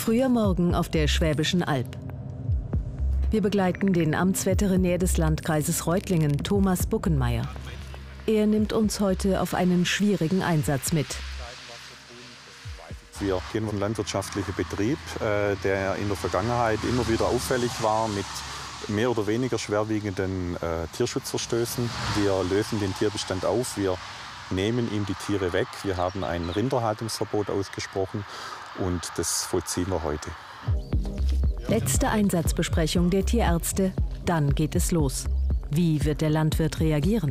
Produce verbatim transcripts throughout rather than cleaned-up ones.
Früher Morgen auf der Schwäbischen Alb. Wir begleiten den Amtsveterinär des Landkreises Reutlingen, Thomas Buckenmeier. Er nimmt uns heute auf einen schwierigen Einsatz mit. Wir kennen einen landwirtschaftlichen Betrieb, der in der Vergangenheit immer wieder auffällig war mit mehr oder weniger schwerwiegenden äh, Tierschutzverstößen. Wir lösen den Tierbestand auf, wir nehmen ihm die Tiere weg. Wir haben ein Rinderhaltungsverbot ausgesprochen und das vollziehen wir heute. Letzte Einsatzbesprechung der Tierärzte, dann geht es los. Wie wird der Landwirt reagieren?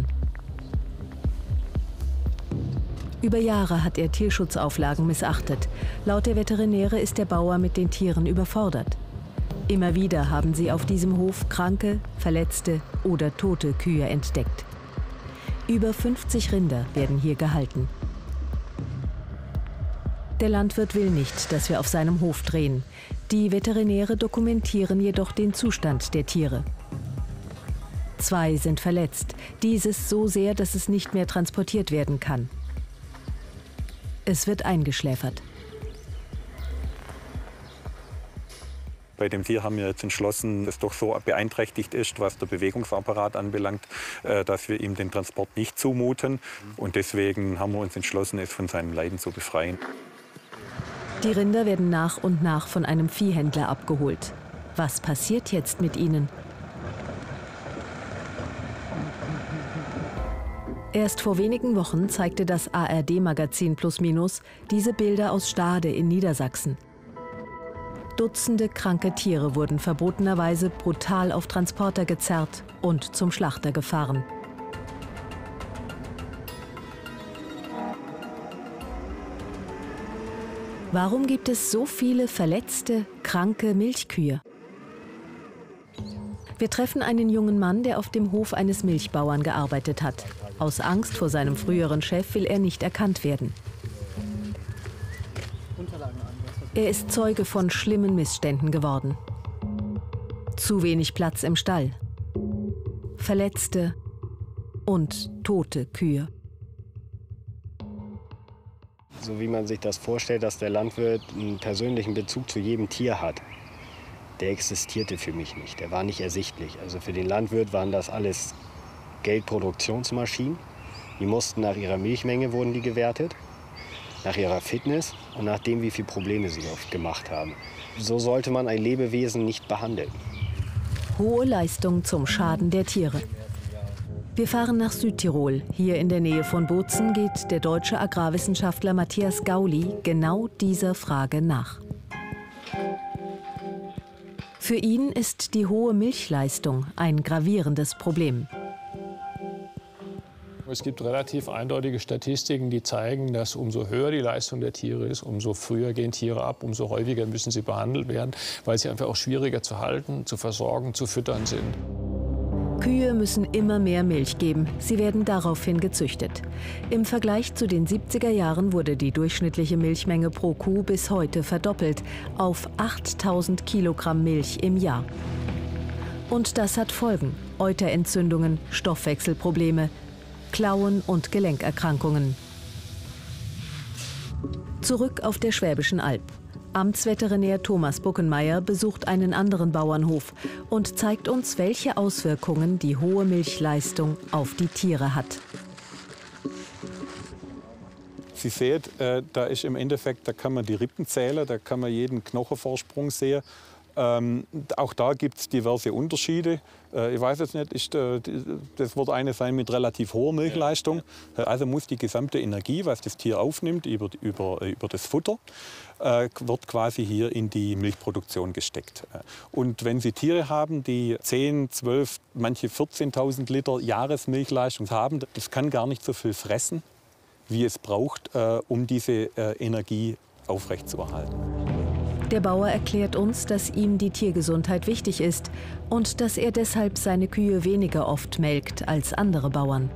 Über Jahre hat er Tierschutzauflagen missachtet. Laut der Veterinäre ist der Bauer mit den Tieren überfordert. Immer wieder haben sie auf diesem Hof kranke, verletzte oder tote Kühe entdeckt. Über fünfzig Rinder werden hier gehalten. Der Landwirt will nicht, dass wir auf seinem Hof drehen. Die Veterinäre dokumentieren jedoch den Zustand der Tiere. Zwei sind verletzt, dieses so sehr, dass es nicht mehr transportiert werden kann. Es wird eingeschläfert. Bei dem Tier haben wir jetzt entschlossen, dass es doch so beeinträchtigt ist, was der Bewegungsapparat anbelangt, dass wir ihm den Transport nicht zumuten. Und deswegen haben wir uns entschlossen, es von seinem Leiden zu befreien. Die Rinder werden nach und nach von einem Viehhändler abgeholt. Was passiert jetzt mit ihnen? Erst vor wenigen Wochen zeigte das A R D-Magazin Plus Minus diese Bilder aus Stade in Niedersachsen. Dutzende kranke Tiere wurden verbotenerweise brutal auf Transporter gezerrt und zum Schlachter gefahren. Warum gibt es so viele verletzte, kranke Milchkühe? Wir treffen einen jungen Mann, der auf dem Hof eines Milchbauern gearbeitet hat. Aus Angst vor seinem früheren Chef will er nicht erkannt werden. Er ist Zeuge von schlimmen Missständen geworden. Zu wenig Platz im Stall, verletzte und tote Kühe. So wie man sich das vorstellt, dass der Landwirt einen persönlichen Bezug zu jedem Tier hat, der existierte für mich nicht. Der war nicht ersichtlich. Also für den Landwirt waren das alles Geldproduktionsmaschinen. Die mussten nach ihrer Milchmenge wurden die gewertet, nach ihrer Fitness und nach dem, wie viele Probleme sie oft gemacht haben. So sollte man ein Lebewesen nicht behandeln. Hohe Leistung zum Schaden der Tiere. Wir fahren nach Südtirol. Hier in der Nähe von Bozen geht der deutsche Agrarwissenschaftler Matthias Gauli genau dieser Frage nach. Für ihn ist die hohe Milchleistung ein gravierendes Problem. Es gibt relativ eindeutige Statistiken, die zeigen, dass umso höher die Leistung der Tiere ist, umso früher gehen Tiere ab, umso häufiger müssen sie behandelt werden, weil sie einfach auch schwieriger zu halten, zu versorgen, zu füttern sind. Kühe müssen immer mehr Milch geben. Sie werden daraufhin gezüchtet. Im Vergleich zu den siebziger Jahren wurde die durchschnittliche Milchmenge pro Kuh bis heute verdoppelt auf achttausend Kilogramm Milch im Jahr. Und das hat Folgen: Euterentzündungen, Stoffwechselprobleme, Klauen- und Gelenkerkrankungen. Zurück auf der Schwäbischen Alb. Amtsveterinär Thomas Buckenmeier besucht einen anderen Bauernhof und zeigt uns, welche Auswirkungen die hohe Milchleistung auf die Tiere hat. Sie sehen, äh, da ist im Endeffekt, da kann man die Rippen zählen, da kann man jeden Knochenvorsprung sehen. Ähm, auch da gibt es diverse Unterschiede. Äh, ich weiß jetzt nicht, ist, äh, das wird eine sein mit relativ hoher Milchleistung. Äh, also muss die gesamte Energie, was das Tier aufnimmt über, über, über das Futter, äh, wird quasi hier in die Milchproduktion gesteckt. Und wenn Sie Tiere haben, die zehn, zwölf, manche vierzehntausend Liter Jahresmilchleistung haben, das kann gar nicht so viel fressen, wie es braucht, äh, um diese äh, Energie aufrechtzuerhalten. Der Bauer erklärt uns, dass ihm die Tiergesundheit wichtig ist und dass er deshalb seine Kühe weniger oft melkt als andere Bauern.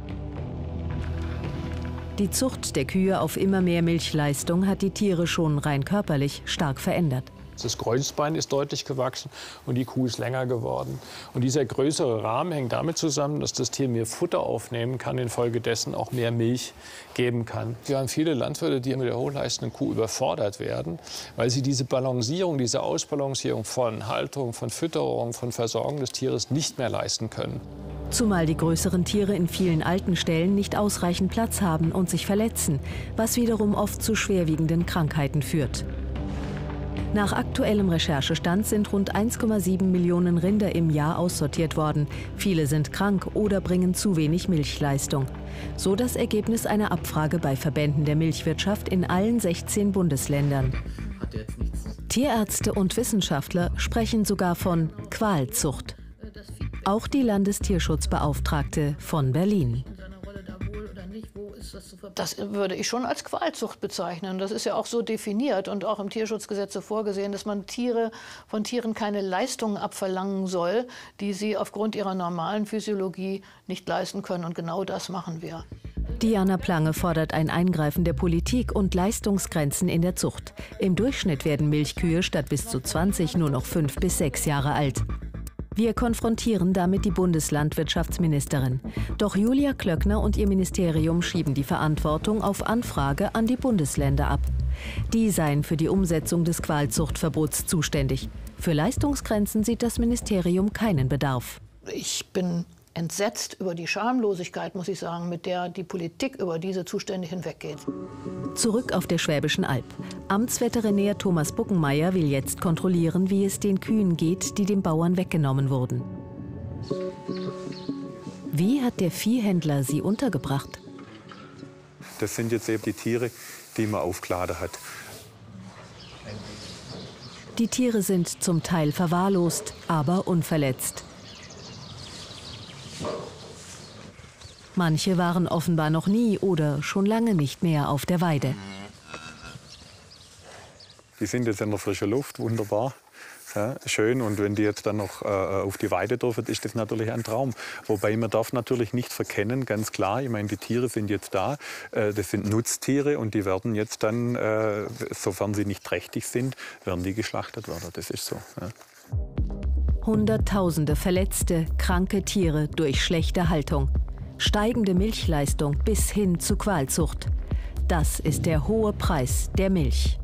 Die Zucht der Kühe auf immer mehr Milchleistung hat die Tiere schon rein körperlich stark verändert. Das Kreuzbein ist deutlich gewachsen und die Kuh ist länger geworden. Und dieser größere Rahmen hängt damit zusammen, dass das Tier mehr Futter aufnehmen kann, infolgedessen auch mehr Milch geben kann. Wir haben viele Landwirte, die mit der hochleistenden Kuh überfordert werden, weil sie diese Balancierung, diese Ausbalancierung von Haltung, von Fütterung, von Versorgung des Tieres nicht mehr leisten können. Zumal die größeren Tiere in vielen alten Ställen nicht ausreichend Platz haben und sich verletzen, was wiederum oft zu schwerwiegenden Krankheiten führt. Nach aktuellem Recherchestand sind rund eins Komma sieben Millionen Rinder im Jahr aussortiert worden. Viele sind krank oder bringen zu wenig Milchleistung. So das Ergebnis einer Abfrage bei Verbänden der Milchwirtschaft in allen sechzehn Bundesländern. Tierärzte und Wissenschaftler sprechen sogar von Qualzucht. Auch die Landestierschutzbeauftragte von Berlin. Das würde ich schon als Qualzucht bezeichnen. Das ist ja auch so definiert und auch im Tierschutzgesetz so vorgesehen, dass man Tiere, von Tieren keine Leistungen abverlangen soll, die sie aufgrund ihrer normalen Physiologie nicht leisten können. Und genau das machen wir. Diana Plange fordert ein Eingreifen der Politik und Leistungsgrenzen in der Zucht. Im Durchschnitt werden Milchkühe statt bis zu zwanzig nur noch fünf bis sechs Jahre alt. Wir konfrontieren damit die Bundeslandwirtschaftsministerin. Doch Julia Klöckner und ihr Ministerium schieben die Verantwortung auf Anfrage an die Bundesländer ab. Die seien für die Umsetzung des Qualzuchtverbots zuständig. Für Leistungsgrenzen sieht das Ministerium keinen Bedarf. Ich bin entsetzt über die Schamlosigkeit, muss ich sagen, mit der die Politik über diese Zustände hinweggeht. Zurück auf der Schwäbischen Alb. Amtsveterinär Thomas Buckenmeier will jetzt kontrollieren, wie es den Kühen geht, die den Bauern weggenommen wurden. Wie hat der Viehhändler sie untergebracht? Das sind jetzt eben die Tiere, die man aufgeladen hat. Die Tiere sind zum Teil verwahrlost, aber unverletzt. Manche waren offenbar noch nie oder schon lange nicht mehr auf der Weide. Die sind jetzt in der frischen Luft, wunderbar, ja, schön. Und wenn die jetzt dann noch äh, auf die Weide dürfen, ist das natürlich ein Traum. Wobei man darf natürlich nicht verkennen, ganz klar, ich meine, die Tiere sind jetzt da, äh, das sind Nutztiere und die werden jetzt dann, äh, sofern sie nicht trächtig sind, werden die geschlachtet werden. Das ist so. Ja. Hunderttausende verletzte, kranke Tiere durch schlechte Haltung. Steigende Milchleistung bis hin zu Qualzucht. Das ist der hohe Preis der Milch.